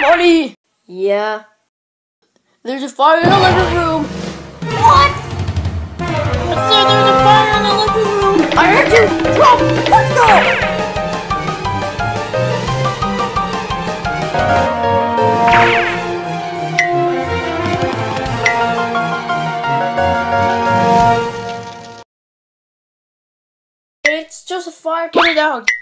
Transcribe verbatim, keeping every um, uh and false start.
Money! Yeah. There's a fire in the living room! What? I said there's a fire in the living room! I heard you! Drop! Let's go! It's just a fire. Put it out.